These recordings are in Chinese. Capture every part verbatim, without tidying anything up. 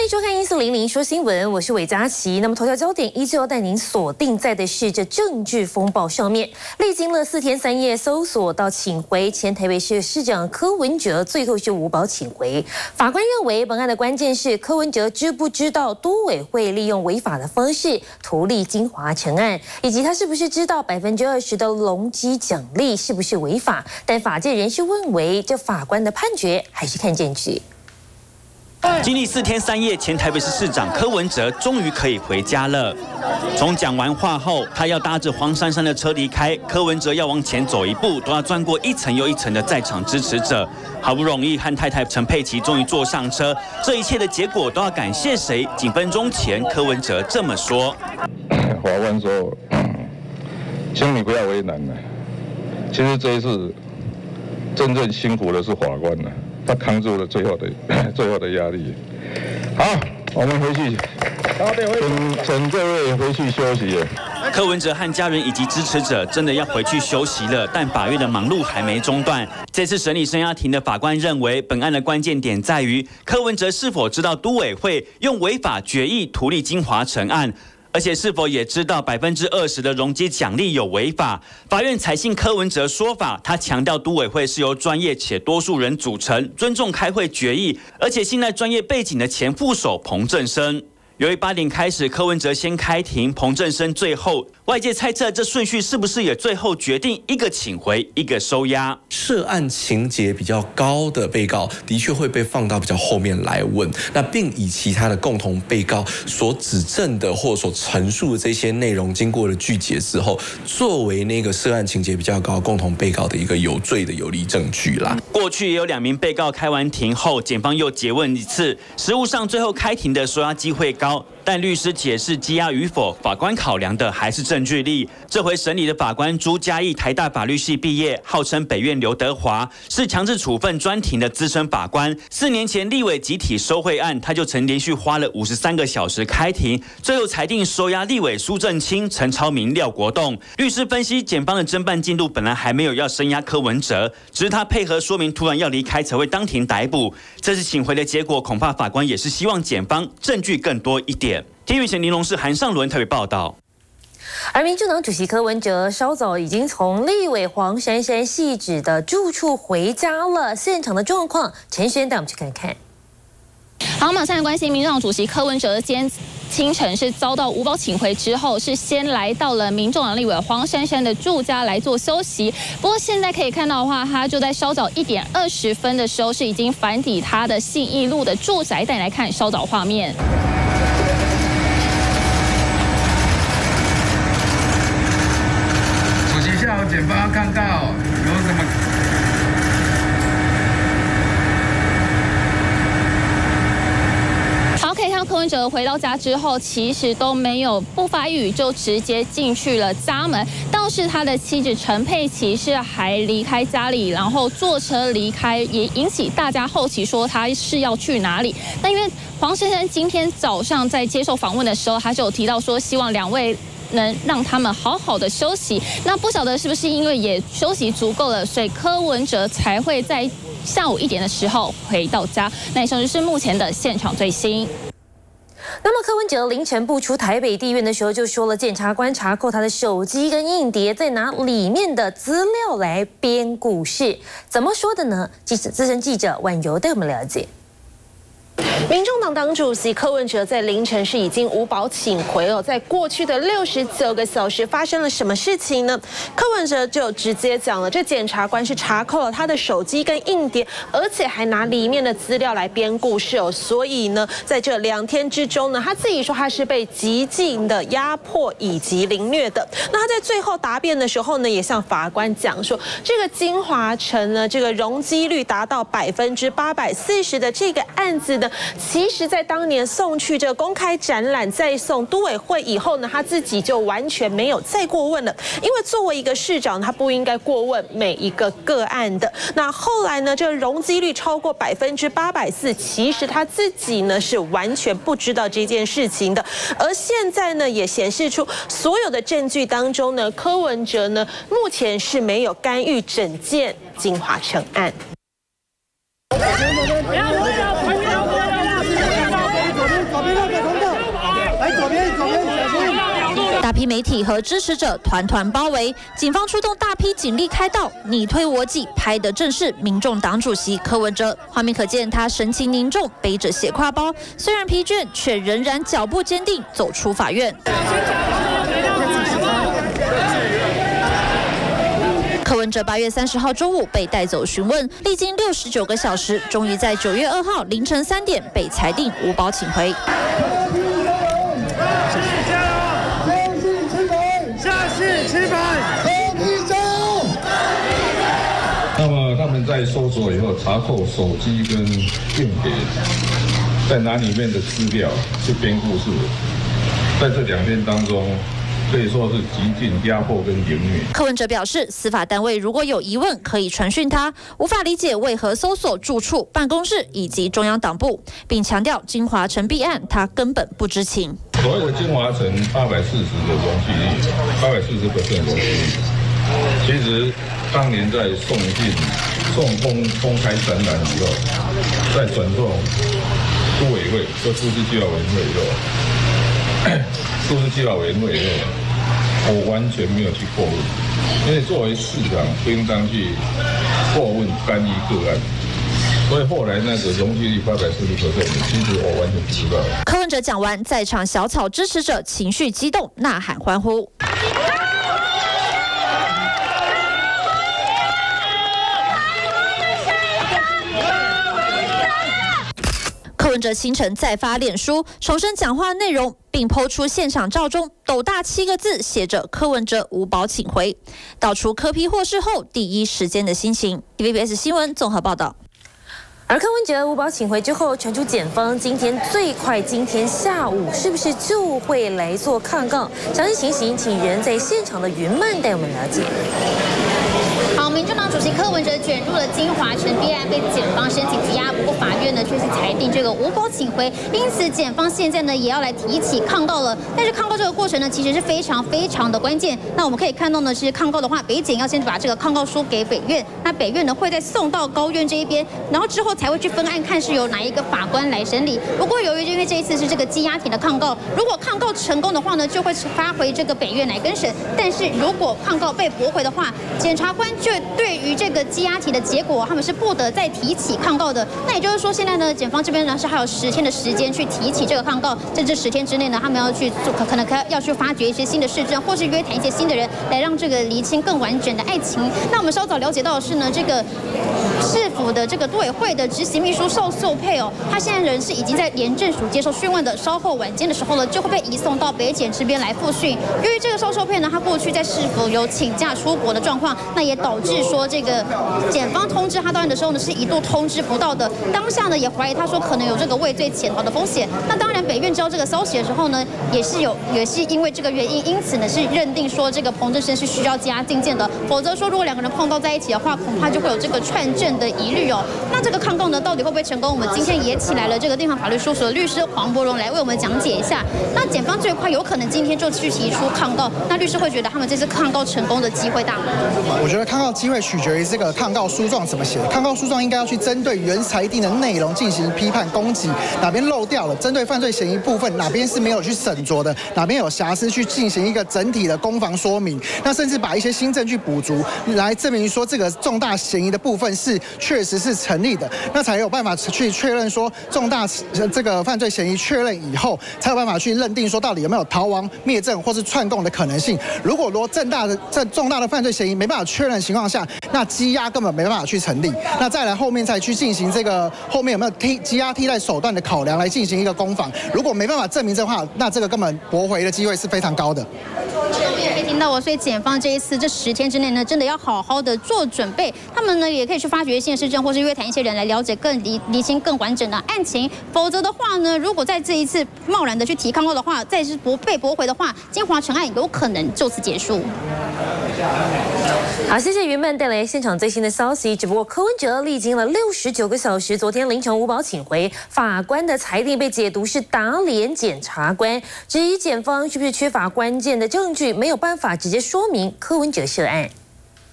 迎收看一四零零说新闻，我是韦佳琪。那么头条焦点依旧要带您锁定在的是这政治风暴上面。历经了四天三夜搜索到请回前台北市市长柯文哲，最后是无保请回。法官认为本案的关键是柯文哲知不知道都委会利用违法的方式图利金华城案，以及他是不是知道百分之二十的容积奖励是不是违法。但法界人士认为，这法官的判决还是看证据。 经历四天三夜，前台北市市长柯文哲终于可以回家了。从讲完话后，他要搭着黄珊珊的车离开，柯文哲要往前走一步，都要钻过一层又一层的在场支持者。好不容易和太太陈佩琪终于坐上车，这一切的结果都要感谢谁？几分钟前，柯文哲这么说：“ 法官说，请你不要为难了。其实这一次真正辛苦的是法官了。” 他扛住了最后的最后的压力。好，我们回去，请请各位回去休息了。 柯文哲和家人以及支持者真的要回去休息了，但法院的忙碌还没中断。这次审理声押庭的法官认为，本案的关键点在于柯文哲是否知道都委会用违法决议图利金华城案。 而且是否也知道百分之二十的容积奖励有违法？法院采信柯文哲说法，他强调都委会是由专业且多数人组成，尊重开会决议，而且信赖专业背景的前副手彭正生。由于八点开始，柯文哲先开庭，彭正生最后。外界猜测这顺序是不是也最后决定一个请回，一个收押？ 涉案情节比较高的被告，的确会被放到比较后面来问，那并以其他的共同被告所指证的或所陈述的这些内容，经过了具结之后，作为那个涉案情节比较高共同被告的一个有罪的有力证据啦。 过去也有两名被告开完庭后，检方又诘问一次，实务上最后开庭的收押机会高。 但律师解释羁押与否，法官考量的还是证据力。这回审理的法官朱嘉义，台大法律系毕业，号称北院刘德华，是强制处分专庭的资深法官。四年前立委集体收贿案，他就曾连续花了五十三个小时开庭，最后裁定收押立委苏正清、陈超明、廖国栋。律师分析，检方的侦办进度本来还没有要声押柯文哲，只是他配合说明突然要离开，才会当庭逮捕。这次请回的结果，恐怕法官也是希望检方证据更多一点。 天宇前林龙是韩尚伦特别报道。 而民进党主席柯文哲稍早已经从立委黄珊珊系址的住处回家了，现场的状况，陈轩带我们去看看。 好，马上来关心民进党主席柯文哲今天清晨是遭到无保请回之后，是先来到了民众党立委黄珊珊的住家来做休息。不过现在可以看到的话，他就在稍早一点二十分的时候是已经返抵他的信义路的住宅。带你来看稍早画面。 下午检方看到有什么？ 好，可以看到柯文哲回到家之后，其实都没有不发一语就直接进去了家门。倒是他的妻子陈佩琪是还离开家里，然后坐车离开，也引起大家好奇，说他是要去哪里？那因为黄先生今天早上在接受访问的时候，他就有提到说，希望两位 能让他们好好的休息。那不晓得是不是因为也休息足够了，所以柯文哲才会在下午一点的时候回到家。那以上就是目前的现场最新。 那么柯文哲凌晨不出台北地院的时候，就说了，检察官查扣他的手机跟硬碟，再拿里面的资料来编故事。怎么说的呢？记者资深记者婉柔带我们了解。 民众党党主席柯文哲在凌晨是已经无保请回哦，在过去的六十九个小时发生了什么事情呢？柯文哲就直接讲了，这检察官是查扣了他的手机跟硬碟，而且还拿里面的资料来编故事哦。所以呢，在这两天之中呢，他自己说他是被极尽的压迫以及凌虐的。那他在最后答辩的时候呢，也向法官讲说，这个金华城呢，这个容积率达到百分之八百四十的这个案子呢。 其实，在当年送去这个公开展览，再送都委会以后呢，他自己就完全没有再过问了。因为作为一个市长，他不应该过问每一个个案的。那后来呢，这个容积率超过百分之八百四，其实他自己呢是完全不知道这件事情的。而现在呢，也显示出所有的证据当中呢，柯文哲呢目前是没有干预整件金华城案。 不要不要不要不要不要！ 大批媒体和支持者团团包围，警方出动大批警力开道，你推我挤，拍的正是民众党主席柯文哲。画面可见他神情凝重，背着斜挎包，虽然疲倦，却仍然脚步坚定，走出法院。柯文哲八月三十号中午被带走询问，历经六十九个小时，终于在九月二号凌晨三点被裁定无保请回。 那么他们在搜索以后，查扣手机跟硬碟，在拿里面的资料去编故事，在这两天当中，可以说是极尽压迫跟凌虐。 柯文哲表示，司法单位如果有疑问，可以传讯他，无法理解为何搜索住处、办公室以及中央党部，并强调金华城弊案他根本不知情。 所谓的金华城八百四十的容积率，八百四十个容积率，其实当年在送进送公公开展览以后，再转送都委会或都市计划委员会以后，都市计划委员会以后，我完全没有去过问，因为作为市长不应当去过问干预个案。所以后来那个容积率八百四十%，其实我完全不知道。 柯文哲讲完，在场小草支持者情绪激动，呐喊欢呼。柯文哲清晨再发脸书，重申讲话内容，并抛出现场照中斗大七个字，写着柯文哲无保请回，道出柯 P 获释后第一时间的心情。D V B S 新闻综合报道。 而柯文哲无保请回之后，传出检方今天最快今天下午是不是就会来做抗告？详细情形，请人在现场的云曼带我们了解。 好，民众党主席柯文哲卷入了金华城弊案，被检方申请羁押，不过法院呢却是裁定这个无保请回，因此检方现在呢也要来提起抗告了。但是抗告这个过程呢，其实是非常非常的关键。那我们可以看到呢，是抗告的话，北检要先把这个抗告书给北院，那北院呢会再送到高院这一边，然后之后才会去分案，看是由哪一个法官来审理。不过由于因为这一次是这个羁押庭的抗告，如果抗告成功的话呢，就会发回这个北院来更审；但是如果抗告被驳回的话，检察官就对于这个羁押庭的结果，他们是不得再提起抗告的。那也就是说，现在呢，检方这边呢是还有十天的时间去提起这个抗告，在这十天之内呢，他们要去做，可能要去发掘一些新的事证，或是约谈一些新的人，来让这个厘清更完整的爱情。那我们稍早了解到的是呢，这个市府的这个都委会的执行秘书邵秀佩哦，他现在人是已经在廉政署接受讯问的，稍后晚间的时候呢，就会被移送到北检这边来复讯。由于这个邵秀佩呢，他过去在市府有请假出国的状况，那也导致说这个检方通知他到案的时候呢，是一度通知不到的。当下呢，也怀疑他说可能有这个畏罪潜逃的风险。那当然，北院知道这个消息的时候呢，也是有也是因为这个原因，因此呢是认定说这个彭正生是需要羁押禁见的，否则说如果两个人碰到在一起的话，恐怕就会有这个串证的疑虑哦。那这个抗告呢，到底会不会成功？我们今天也请来了这个地方法律事务所的律师黄柏荣来为我们讲解一下。那检方最快有可能今天就去提出抗告，那律师会觉得他们这次抗告成功的机会大吗？ 我觉得抗告机会取决于这个抗告书状怎么写。抗告书状应该要去针对原裁定的内容进行批判攻击，哪边漏掉了，针对犯罪嫌疑部分哪边是没有去审酌的，哪边有瑕疵，去进行一个整体的攻防说明。那甚至把一些新证据补足，来证明说这个重大嫌疑的部分是确实是成立的，那才有办法去确认说重大这个犯罪嫌疑确认以后，才有办法去认定说到底有没有逃亡、灭证或是串供的可能性。如果说重大的这重大的犯罪嫌疑没办法确认的情况下，那羁押根本没办法去成立。那再来后面再去进行这个后面有没有替羁押替代手段的考量来进行一个攻防。如果没办法证明这话，那这个根本驳回的机会是非常高的。 可以听到我，所以检方这一次这十天之内呢，真的要好好的做准备。他们呢也可以去发掘新的事证，或是约谈一些人来了解更厘厘清更完整的案情。否则的话呢，如果在这一次贸然的去提抗告的话，再是驳被驳回的话，金华城案有可能就此结束。 好，谢谢云曼带来现场最新的消息。只不过柯文哲历经了六十九个小时，昨天凌晨无保请回，法官的裁定被解读是打脸检察官，质疑检方是不是缺乏关键的证据，没有办法直接说明柯文哲涉案。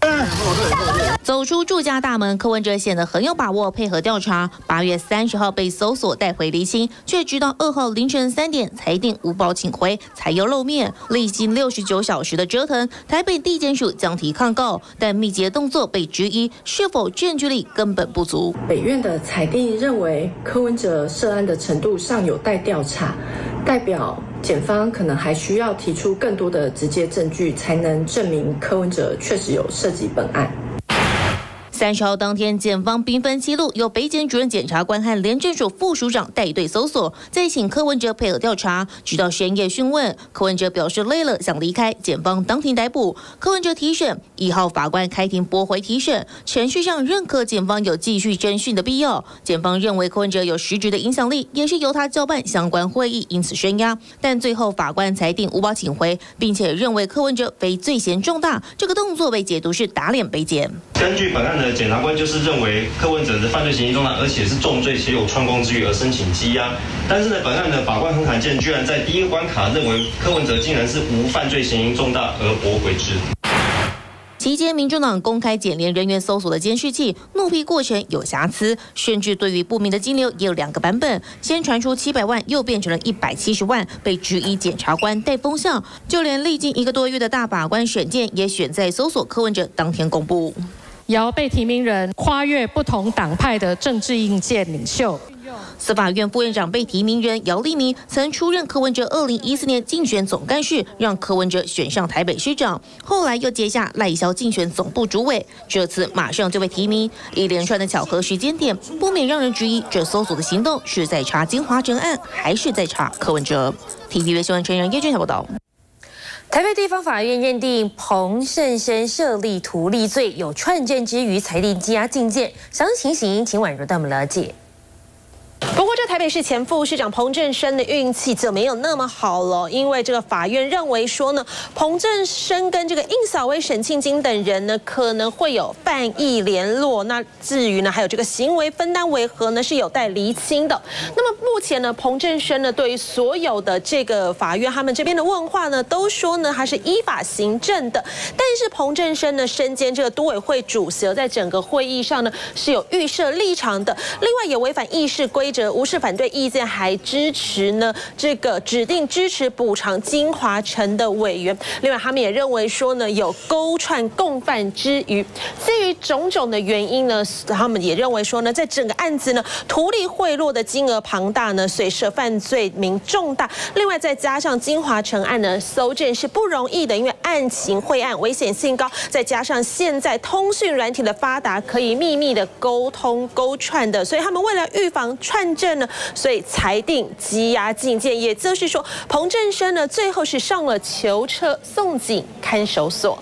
走出住家大门，柯文哲显得很有把握配合调查。八月三十号被搜索带回厘清，却直到二号凌晨三点裁定无保请回，才又露面。历经六十九小时的折腾，台北地检署将提抗告，但密集动作被质疑是否证据力根本不足。 北院的裁定认为柯文哲涉案的程度尚有待调查，代表检方可能还需要提出更多的直接证据，才能证明柯文哲确实有涉及本案。 三十号当天，检方兵分七路，由北检主任检察官和廉政署副署长带队搜索，再请柯文哲配合调查，直到深夜讯问。柯文哲表示累了，想离开，检方当庭逮捕。柯文哲提审，一号法官开庭驳回提审，程序上认可检方有继续侦讯的必要。检方认为柯文哲有实质的影响力，也是由他交办相关会议，因此声押。但最后法官裁定无保请回，并且认为柯文哲非罪嫌重大，这个动作被解读是打脸北检。 根据本案的检察官就是认为柯文哲的犯罪嫌疑重大，而且是重罪且有串供之余而申请羁押。但是呢，本案的法官很罕见，居然在第一个关卡认为柯文哲竟然是无犯罪嫌疑重大而驳回之。 期间，民众党公开检联人员搜索的监视器，怒批过程有瑕疵，甚至对于不明的金流也有两个版本，先传出七百万，又变成了一百七十万，被质疑检察官带风向。就连历经一个多月的大法官审件，也选在搜索柯文哲当天公布。 由被提名人跨越不同党派的政治意见领袖。 司法院副院长被提名人姚立明曾出任柯文哲二零一四年竞选总干事，让柯文哲选上台北市长，后来又接下赖萧竞选总部主委，这次马上就被提名。一连串的巧合时间点，不免让人质疑这搜索的行动是在查金华城案，还是在查柯文哲。T V B 新闻陈人叶俊台报道。台北地方法院认定彭胜生设立图利罪，有串证之余，裁定羁押禁见。详细情形，请婉如带我们了解。 不过，这台北市前副市长彭振声的运气就没有那么好了，因为这个法院认为说呢，彭振声跟这个应扫薇、沈庆金等人呢，可能会有犯意联络。那至于呢，还有这个行为分担为何呢，是有待厘清的。那么目前呢，彭振声呢，对于所有的这个法院他们这边的问话呢，都说呢，他是依法行政的。但是彭振声呢，身兼这个都委会主席，在整个会议上呢，是有预设立场的。另外，也违反议事规则。无视反对意见，还支持呢这个指定支持补偿金华城的委员。另外，他们也认为说呢有勾串共犯之余，基于种种的原因呢，他们也认为说呢，在整个案子呢图利贿赂的金额庞大呢，所以涉犯罪名重大。另外，再加上金华城案呢搜证是不容易的，因为案情晦暗，危险性高，再加上现在通讯软体的发达，可以秘密的沟通勾串的，所以他们为了预防串证呢，所以裁定羁押禁见，也就是说，彭振声呢最后是上了囚车，送警看守所。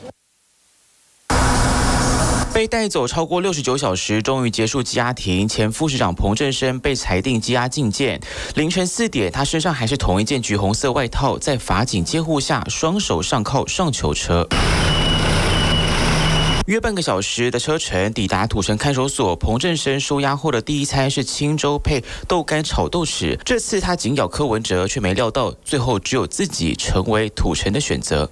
被带走超过六十九小时，终于结束羁押庭。前副市长彭振声被裁定羁押禁见。凌晨四点，他身上还是同一件橘红色外套，在法警监护下，双手上铐上囚车。约半个小时的车程，抵达土城看守所。彭振声收押后的第一餐是清粥配豆干炒豆豉。这次他紧咬柯文哲，却没料到最后只有自己成为土城的选择。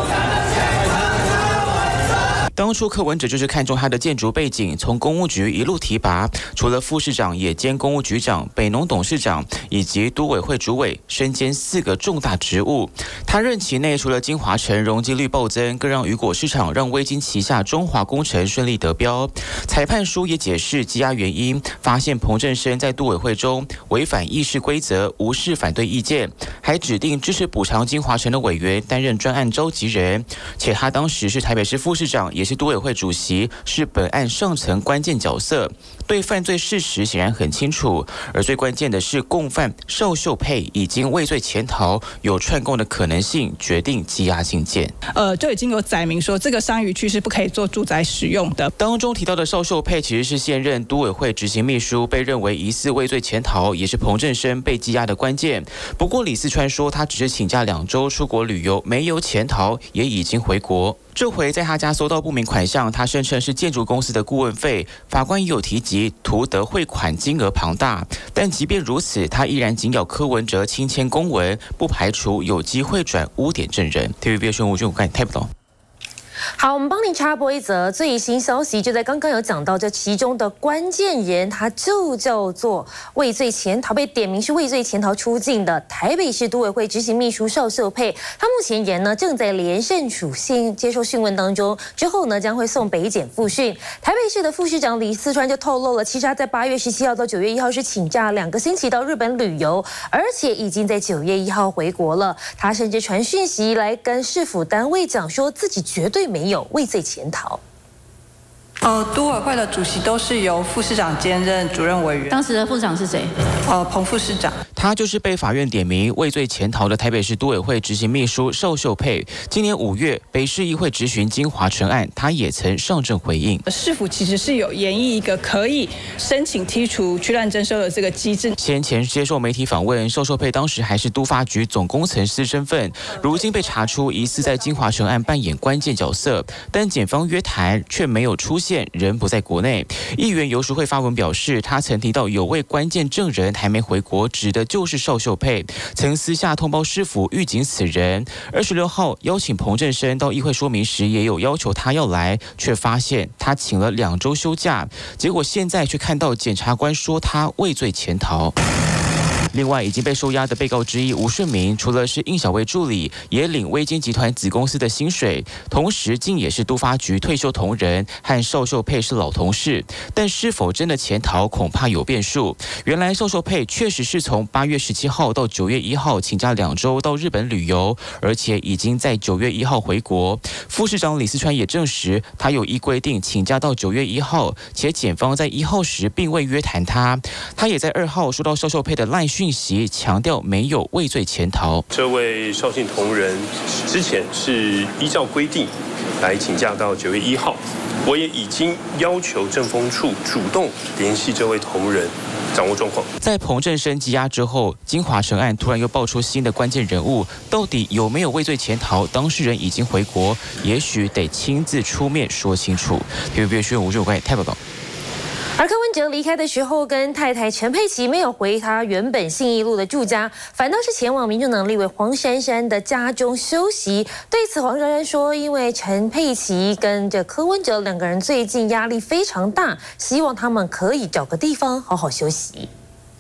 当初柯文哲就是看中他的建筑背景，从公务局一路提拔，除了副市长，也兼公务局长、北农董事长以及都委会主委，身兼四个重大职务。他任期内除了金华城容积率暴增，更让雨果市场让威金旗下中华工程顺利得标。裁判书也解释羁押原因，发现彭振声在都委会中违反议事规则，无视反对意见，还指定支持补偿金华城的委员担任专案召集人，且他当时是台北市副市长，也是都委会主席，是本案上层关键角色，对犯罪事实显然很清楚。而最关键的是，共犯邵秀佩已经畏罪潜逃，有串供的可能性，决定羁押禁见。 呃，就已经有载明说，这个山渔区是不可以做住宅使用的。 当中提到的邵秀佩其实是现任都委会执行秘书，被认为疑似畏罪潜逃，也是彭振声被羁押的关键。不过李四川说，他只是请假两周出国旅游，没有潜逃，也已经回国。这回在他家搜到不明款项，他声称是建筑公司的顾问费。法官也有提及图得汇款金额庞大，但即便如此，他依然紧咬柯文哲亲签公文，不排除有机会转污点证人。T V B 新闻吴俊武看台不懂。 好，我们帮您插播一则最新消息，就在刚刚有讲到，这其中的关键人，他就叫做畏罪潜逃，被点名是畏罪潜逃出境的台北市都委会执行秘书邵秀佩，他目前人呢正在连胜署信接受讯问当中，之后呢将会送北检复讯。台北市的副市长李四川就透露了，其实他在八月十七号到九月一号是请假两个星期到日本旅游，而且已经在九月一号回国了。他甚至传讯息来跟市府单位讲，说自己绝对没有畏罪潜逃。 呃，都委会的主席都是由副市长兼任主任委员。 当时的副市长是谁？ 呃，彭副市长。 他就是被法院点名畏罪潜逃的台北市都委会执行秘书邵秀佩。今年五月，北市议会质询金华城案，他也曾上阵回应。 市府其实是有研议一个可以申请剔除区乱征收的这个机制。 先前接受媒体访问，邵秀佩当时还是都发局总工程师身份，如今被查出疑似在金华城案扮演关键角色，但检方约谈却没有出现，人不在国内。议员游淑慧发文表示，他曾提到有位关键证人还没回国，指的就是邵秀佩，曾私下通报市府预警此人。二十六号邀请彭振声到议会说明时，也有要求他要来，却发现他请了两周休假，结果现在却看到检察官说他畏罪潜逃。另外，已经被收押的被告之一吴顺明，除了是应小薇助理，也领威金集团子公司的薪水，同时竟也是都发局退休同仁，和邵秀佩是老同事。但是否真的潜逃，恐怕有变数。原来邵秀佩确实是从八月十七号到九月一号请假两周到日本旅游，而且已经在九月一号回国。副市长李四川也证实，他有依规定请假到九月一号，且检方在一号时并未约谈他。他也在二号收到邵秀佩的赖讯息，强调没有畏罪潜逃。 这位邵姓同仁之前是依照规定来请假到九月一号，我也已经要求政风处主动联系这位同仁，掌握状况。 在彭振声羁押之后，金华城案突然又爆出新的关键人物，到底有没有畏罪潜逃？当事人已经回国，也许得亲自出面说清楚。T V B 新闻吴俊伟台报道。 而柯文哲离开的时候，跟太太陈佩琪没有回他原本信义路的住家，反倒是前往民众党立委黄珊珊的家中休息。对此，黄珊珊说，因为陈佩琪跟这柯文哲两个人最近压力非常大，希望他们可以找个地方好好休息。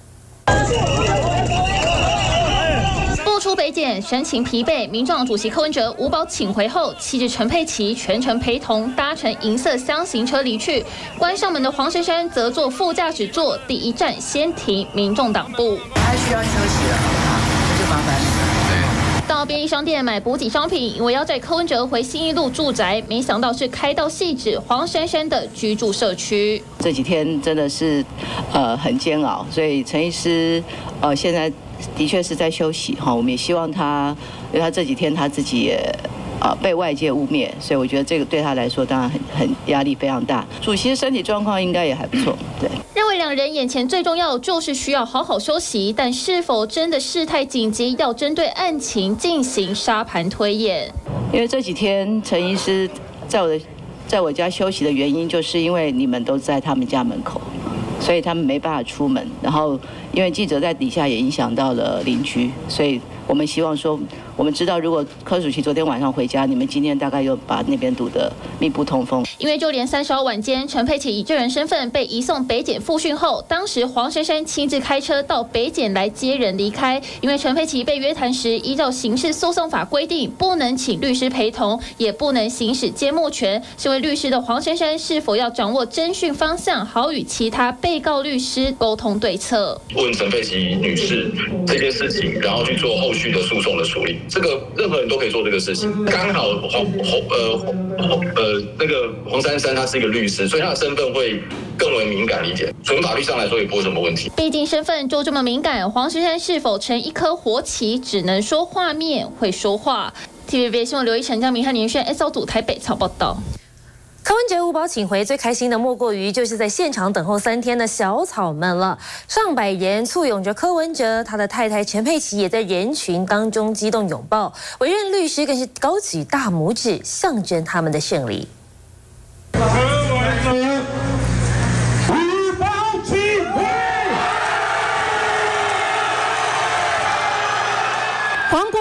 不出北检，神情疲惫。民众党主席柯文哲无保请回后，妻子陈佩琪全程陪同，搭乘银色厢型车离去。关上门的黄珊珊则坐副驾驶座，第一站先停民众党部。 他需要休息了，那就麻烦你。 到便利商店买补给商品，以为要载柯文哲回信义路住宅，没想到是开到汐止黄珊珊的居住社区。 这几天真的是呃很煎熬，所以陈医师呃现在的确是在休息哈。我们也希望他，因为他这几天他自己也呃被外界污蔑，所以我觉得这个对他来说当然很很压力非常大。主席的身体状况应该也还不错，对。 认为两人眼前最重要就是需要好好休息，但是否真的事态紧急，要针对案情进行沙盘推演？ 因为这几天陈医师在我的在我家休息的原因，就是因为你们都在他们家门口，所以他们没办法出门。然后因为记者在底下也影响到了邻居，所以我们希望说，我们知道如果柯主席昨天晚上回家，你们今天大概又把那边堵得密不通风。 因为就连三十号晚间，陈佩琪以证人身份被移送北检复讯后，当时黄珊珊亲自开车到北检来接人离开。因为陈佩琪被约谈时，依照刑事诉讼法规定，不能请律师陪同，也不能行使缄默权。身为律师的黄珊珊是否要掌握侦讯方向，好与其他被告律师沟通对策？ 问陈佩琪女士这件事情，然后去做后续的诉讼的处理。这个任何人都可以做这个事情。刚好黄黄呃呃那个黄珊珊她是一个律师，所以她的身份会更为敏感一点。从法律上来说也不会有什么问题。 毕竟身份就这么敏感，黄珊珊是否成一颗活棋，只能说画面会说话。T V B 新闻刘一成、江明汉、连轩 S 组台北草报道。 柯文哲无保请回，最开心的莫过于就是在现场等候三天的小草们了。上百人簇拥着柯文哲，他的太太陈佩琪也在人群当中激动拥抱，委任律师更是高举大拇指，象征他们的胜利。柯文哲无保请回。 黄国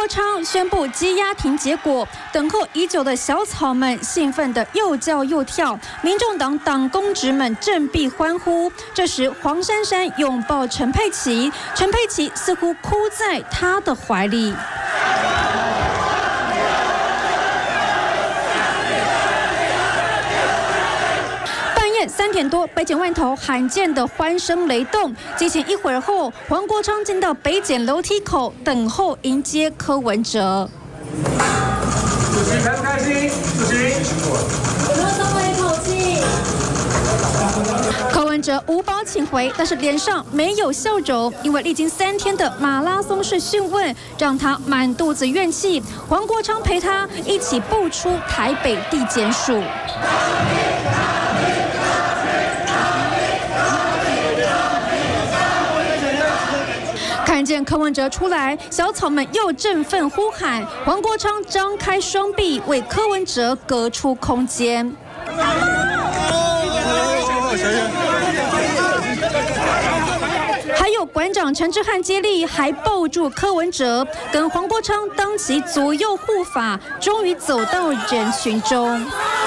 国昌宣布羁押庭结果，等候已久的小草们兴奋地又叫又跳，民众党党公职们振臂欢呼。这时，黄珊珊拥抱陈佩琪，陈佩琪似乎哭在他的怀里。三点多，北检外头罕见的欢声雷动。激情一会儿后，黄国昌进到北检楼梯口等候迎接柯文哲。 主席开不开心？主席，有没有松了一口气？ 柯文哲无保请回，但是脸上没有笑容，因为历经三天的马拉松式讯问，让他满肚子怨气。黄国昌陪他一起步出台北地检署。看见柯文哲出来，小草们又振奋呼喊。黄国昌张开双臂，为柯文哲隔出空间。还有馆长陈之汉接力，还抱住柯文哲，跟黄国昌当起左右护法，终于走到人群中。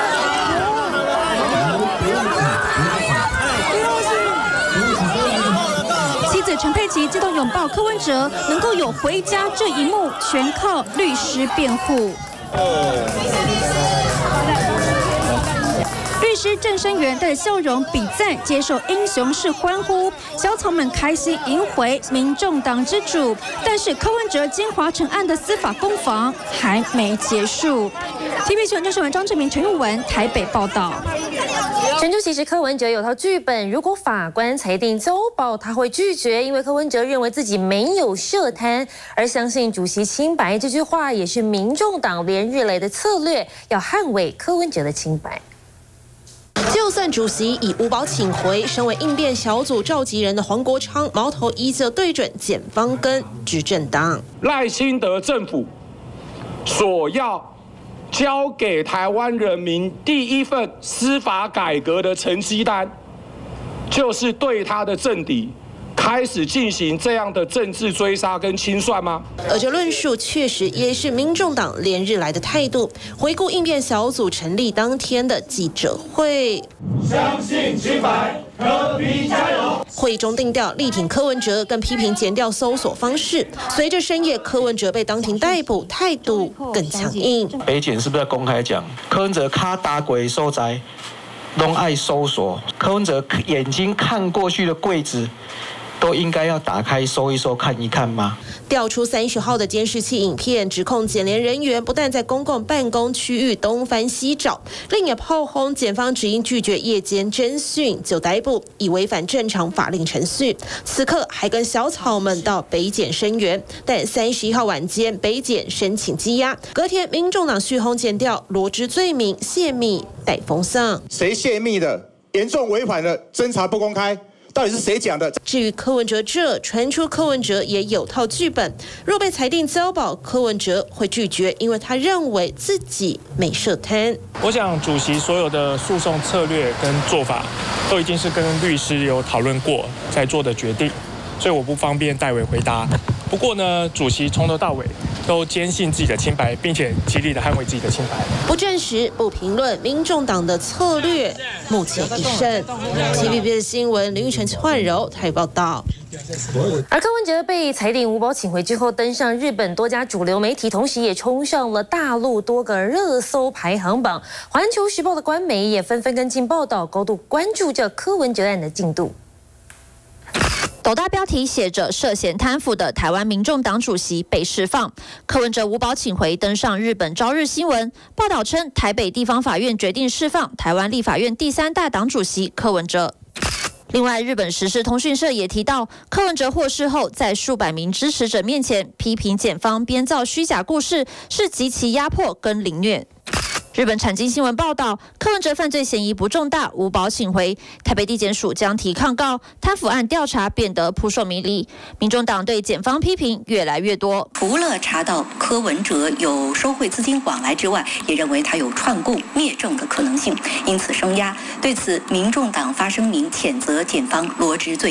陈佩琪激动拥抱柯文哲，能够有回家这一幕，全靠律师辩护。律师郑生元带着笑容比赞，接受英雄式欢呼，小草们开心迎回民众党之主。但是柯文哲金华城案的司法攻防还没结束。T V B 新闻郑世文、张志明、陈玉文台北报道。 陈主席是柯文哲有套剧本，如果法官裁定交保，他会拒绝，因为柯文哲认为自己没有涉贪，而相信主席清白这句话也是民众党连日来的策略，要捍卫柯文哲的清白。 就算主席以无保请回，身为应变小组召集人的黄国昌，矛头依旧对准检方跟执政党。 赖清德政府所要交给台湾人民第一份司法改革的成绩单，就是对他的政敌开始进行这样的政治追杀跟清算吗？ 而这论述确实也是民众党连日来的态度。回顾应变小组成立当天的记者会， 相信清白，和平加油。 会中定调力挺柯文哲，更批评检调搜索方式。随着深夜柯文哲被当庭逮捕，态度更强硬。 北检是不是要公开讲柯文哲卡打鬼受灾，都爱搜索？柯文哲眼睛看过去的柜子，都应该要打开搜一搜看一看吗？ 调出三十号的监视器影片，指控检联人员不但在公共办公区域东翻西找，另也炮轰检方只因拒绝夜间侦讯就逮捕，已违反正常法令程序。此刻还跟小草们到北检声援，但三十一号晚间北检申请羁押，隔天民众党续轰检调，罗织罪名泄密带风向。 谁泄密的？严重违反了侦查不公开。到底是谁讲的？ 至于柯文哲这传出柯文哲也有套剧本，若被裁定交保，柯文哲会拒绝，因为他认为自己没涉贪。 我想主席所有的诉讼策略跟做法，都已经是跟律师有讨论过才做的决定，所以我不方便代为回答。不过呢，主席从头到尾都坚信自己的清白，并且极力的捍卫自己的清白。 不证实、不评论民众党的策略，目前已胜。T V B 的新闻林玉成、焕柔台报道。 而柯文哲被裁定无保请回之后，登上日本多家主流媒体，同时也冲上了大陆多个热搜排行榜。环球时报的官媒也纷纷跟进报道，高度关注这柯文哲案的进度。 斗大标题写着涉嫌贪腐的台湾民众党主席被释放，柯文哲无保请回登上日本朝日新闻。报道称，台北地方法院决定释放台湾立法院第三大党主席柯文哲。另外，日本时事通讯社也提到，柯文哲获释后，在数百名支持者面前批评检方编造虚假故事，是极其压迫跟凌虐。日本产经新闻报道，柯文哲犯罪嫌疑不重大，无保请回。台北地检署将提抗告，贪腐案调查变得扑朔迷离。民众党对检方批评越来越多。 除了查到柯文哲有收贿资金往来之外，也认为他有串供灭证的可能性，因此声压。对此，民众党发声明谴责检方罗织罪名。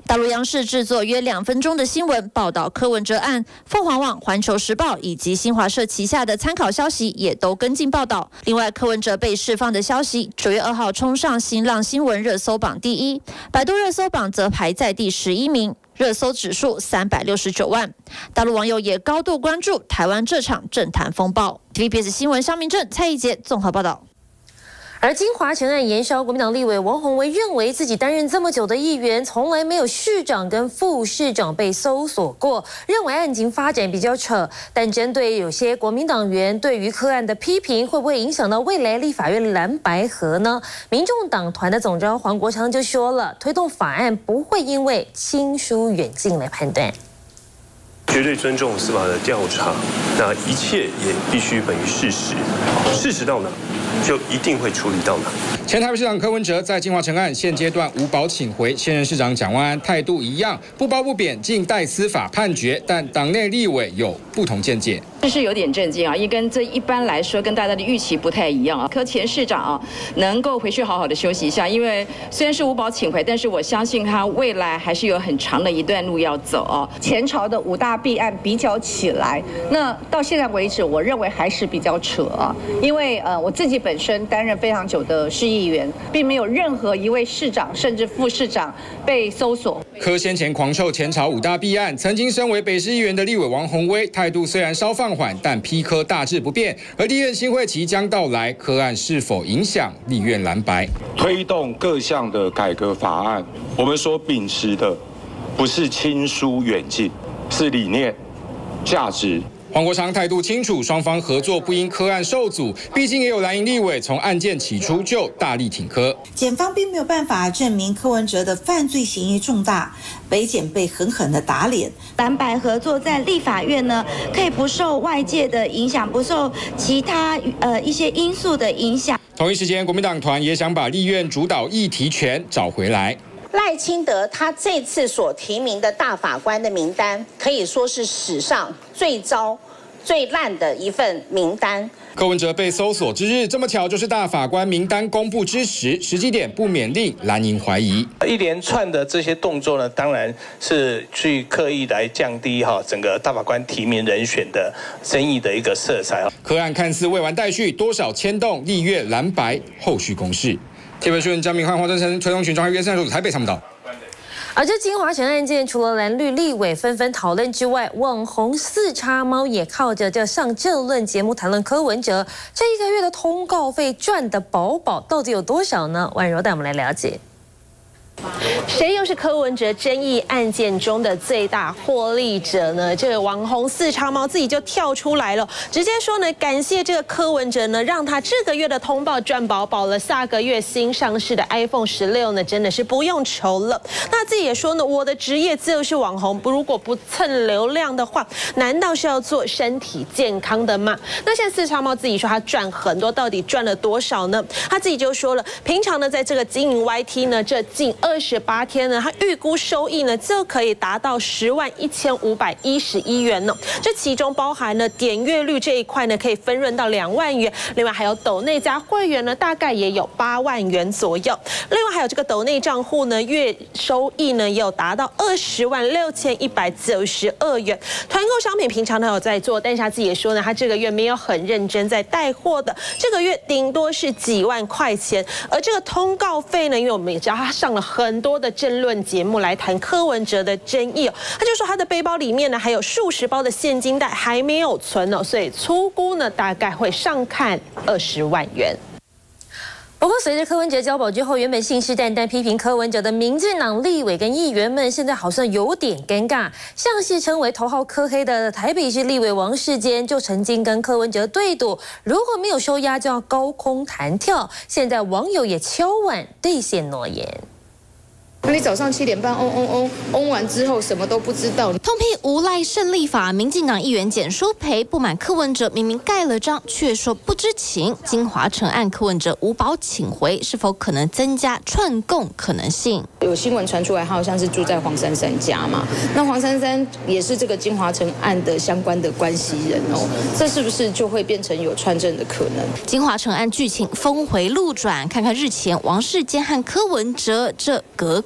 大陆央视制作约两分钟的新闻报道柯文哲案，凤凰网、环球时报以及新华社旗下的参考消息也都跟进报道。另外，柯文哲被释放的消息，九月二号冲上新浪新闻热搜榜第一，百度热搜榜则排在第十一名。热搜指数三百六十九万，大陆网友也高度关注台湾这场政坛风暴。T V B S 新闻肖明正、蔡义杰综合报道。 而金华城案延烧，国民党立委王宏威认为自己担任这么久的议员，从来没有市长跟副市长被搜索过，认为案情发展比较扯。但针对有些国民党员对于柯案的批评，会不会影响到未来立法院蓝白合呢？民众党团的总召黄国昌就说了，推动法案不会因为亲疏远近来判断。 绝对尊重司法的调查，那一切也必须本于事实，事实到哪，就一定会处理到哪。 前台北市长柯文哲在金华城案现阶段无保请回，现任市长蒋万安态度一样，不褒不贬，静待司法判决。但党内立委有不同见解， 这是有点震惊啊，因为跟这一般来说跟大家的预期不太一样啊。柯前市长啊，能够回去好好的休息一下，因为虽然是无保请回，但是我相信他未来还是有很长的一段路要走啊。 前朝的五大弊案比较起来，那到现在为止，我认为还是比较扯啊，因为呃我自己本身担任非常久的市议员，并没有任何一位市长甚至副市长被搜索。 柯先前狂臭前朝五大弊案，曾经身为北市议员的立委王宏威态度虽然稍放缓，但批柯大致不变。而立院新会期将到来，柯案是否影响立院蓝白？ 推动各项的改革法案，我们所秉持的不是亲疏远近，是理念、价值。 黄国昌态度清楚，双方合作不因柯案受阻，毕竟也有蓝营立委从案件起初就大力挺柯。 检方并没有办法证明柯文哲的犯罪嫌疑重大，北检被狠狠的打脸。 蓝白合作在立法院呢，可以不受外界的影响，不受其他呃一些因素的影响。 同一时间，国民党团也想把立院主导议题权找回来。 赖清德他这次所提名的大法官的名单，可以说是史上最糟、最烂的一份名单。 柯文哲被搜索之日，这么巧就是大法官名单公布之时，时机点不免令蓝营怀疑。 一连串的这些动作呢，当然是去刻意来降低哈整个大法官提名人选的争议的一个色彩。 柯案看似未完待续，多少牵动立院蓝白后续攻势。铁北顺、张明焕、黄振成、崔东群、庄汉约三组台北参导。 而这金华城案件，除了蓝绿立委纷纷讨论之外，网红四叉猫也靠着这上政论节目谈论柯文哲，这一个月的通告费赚得饱饱，到底有多少呢？婉柔带我们来了解。 谁又是柯文哲争议案件中的最大获利者呢？这个网红四叉猫自己就跳出来了，直接说呢，感谢这个柯文哲呢，让他这个月的通报赚饱饱了，下个月新上市的 iPhone 十六呢，真的是不用愁了。那自己也说呢，我的职业就是网红，如果不蹭流量的话，难道是要做身体健康的吗？那现在四叉猫自己说他赚很多，到底赚了多少呢？他自己就说了，平常呢，在这个经营 Y T 呢，这近二十八天呢，他预估收益呢就可以达到十万一千五百一十一元呢。这其中包含了点阅率这一块呢，可以分润到两万元。另外还有斗内加会员呢，大概也有八万元左右。另外还有这个斗内账户呢，月收益呢也有达到二十万六千一百九十二元。团购商品平常都有在做，但是他自己也说呢，他这个月没有很认真在带货的，这个月顶多是几万块钱。而这个通告费呢，因为我们也知道他上了很多的政论节目来谈柯文哲的争议哦，他就说他的背包里面呢还有数十包的现金袋还没有存哦，所以粗估呢大概会上看二十万元。不过，随着柯文哲交保之后，原本信誓旦旦批评柯文哲的民进党立委跟议员们，现在好像有点尴尬。像是称为头号柯黑的台北市立委王世坚，就曾经跟柯文哲对赌，如果没有收押就要高空弹跳。现在网友也敲碗兑现诺言。 那你早上七点半嗡嗡嗡嗡完之后什么都不知道。 痛批无赖胜利法，民进党议员简书培不满柯文哲明明盖了章，却说不知情。金华城案柯文哲无保请回，是否可能增加串供可能性？ 有新闻传出来，他好像是住在黄珊珊家嘛。那黄珊珊也是这个金华城案的相关的关系人哦，这是不是就会变成有串证的可能？ 金华城案剧情峰回路转，看看日前王世坚和柯文哲这隔空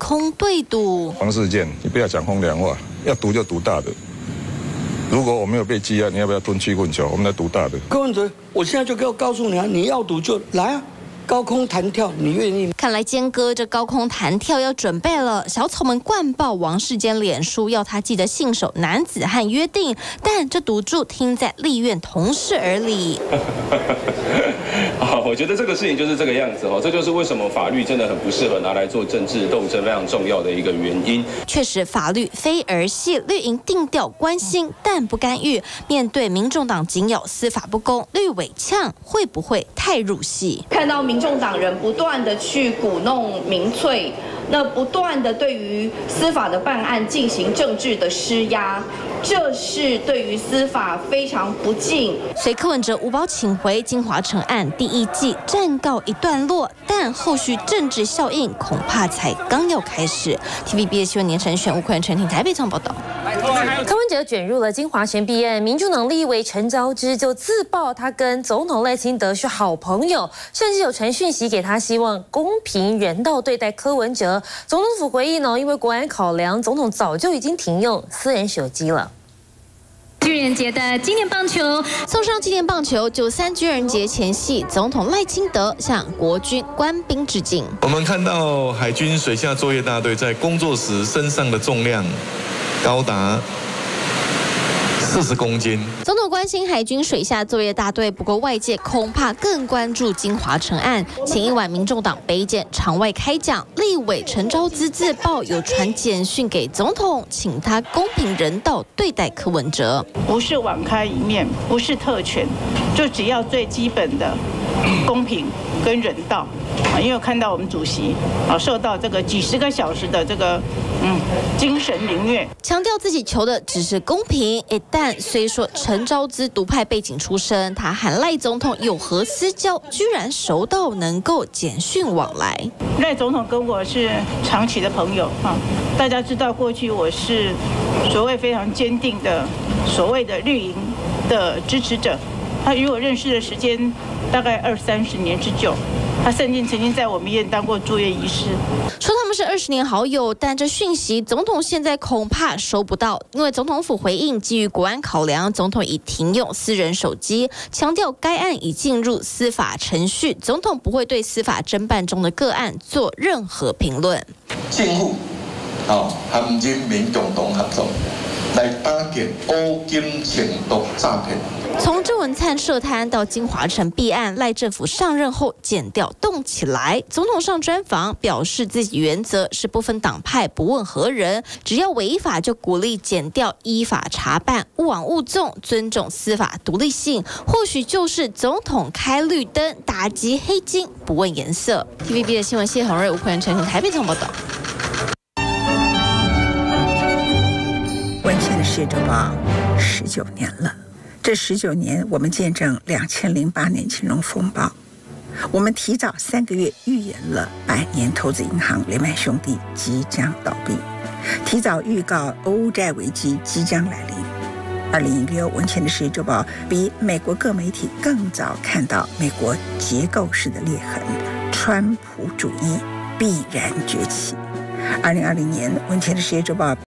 空对赌。 王世坚，你不要讲风凉话，要赌就赌大的。如果我没有被羁押，你要不要吞曲棍球？我们来赌大的。 柯文哲，我现在就要告诉你啊，你要赌就来啊。 高空弹跳，你愿意吗？ 看来坚哥这高空弹跳要准备了。小草们灌爆王世坚脸书，要他记得信守男子汉约定，但这赌注听在立院同事耳里。 好，我觉得这个事情就是这个样子哦，这就是为什么法律真的很不适合拿来做政治斗争，非常重要的一个原因。 确实，法律非儿戏，绿营定调关心但不干预。面对民众党紧咬司法不公，绿委呛会不会太入戏？ 看到民众党人不断的去鼓弄民粹，那不断的对于司法的办案进行政治的施压，这是对于司法非常不敬。 随柯文哲五保请回金华城案第一季暂告一段落，但后续政治效应恐怕才刚要开始。T V B S 新闻年陈选吴坤陈婷台北场报道。 柯文哲卷入了金华城弊案，民众党立委陈昭之就自曝他跟总统赖清德是好朋友，甚至有传讯息给他，希望公平人道对待柯文哲。总统府回应呢，因为国安考量，总统早就已经停用私人手机了。 军人节的纪念棒球，送上纪念棒球。九三军人节前夕，总统赖清德向国军官兵致敬。 我们看到海军水下作业大队在工作时身上的重量高达四十公斤。 总统关心海军水下作业大队，不过外界恐怕更关注金华城案。前一晚，民众党北检场外开讲，立委陈昭姿自曝有传简讯给总统，请他公平人道对待柯文哲。 不是网开一面，不是特权，就只要最基本的公平跟人道啊！因为看到我们主席啊受到这个几十个小时的这个嗯精神凌虐， 强调自己求的只是公平。一旦虽说陈昭姿独派背景出身，他和赖总统有何私交，居然熟到能够简讯往来。 赖总统跟我是长期的朋友啊，大家知道过去我是所谓非常坚定的所谓的绿营的支持者。他与我认识的时间大概二三十年之久，他甚至曾经在我们医院当过住院医师。 说他们是二十年好友，但这讯息总统现在恐怕收不到，因为总统府回应，基于国安考量，总统已停用私人手机，强调该案已进入司法程序，总统不会对司法侦办中的个案做任何评论。 政府哦和人民共同合作，来打击乌金钱毒诈骗。 从郑文灿涉贪到金华城弊案，赖政府上任后检调动起来。总统上专访表示，自己原则是不分党派、不问何人，只要违法就鼓励检调依法查办，勿枉勿纵，尊重司法独立性。或许就是总统开绿灯，打击黑金，不问颜色。T V B 的新闻谢宏瑞、吴坤元、陈婷台北场报道。 文茜的世界周报十九年了。这十九年，我们见证两千零八年金融风暴，我们提早三个月预言了百年投资银行雷曼兄弟即将倒闭，提早预告欧债危机即将来临。二零一六，文茜的世界周报比美国各媒体更早看到美国结构式的裂痕，川普主义必然崛起。二零二零年，文茜的世界周报